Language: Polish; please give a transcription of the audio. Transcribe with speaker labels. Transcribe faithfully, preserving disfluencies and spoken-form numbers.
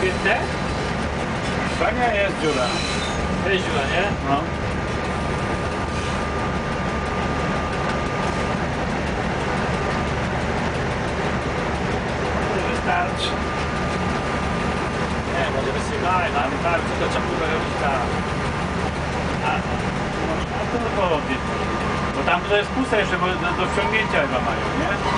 Speaker 1: Świetne?
Speaker 2: To nie jest dziura.
Speaker 1: To jest dziura, nie?
Speaker 2: No.
Speaker 1: Wystarczy. Nie, może wysyłaj, no ale tak, co to trzeba było robić tak. A,
Speaker 2: A to tylko odwiedź. Bo tam to jest puste jeszcze, bo do, do wciągnięcia chyba mają, nie?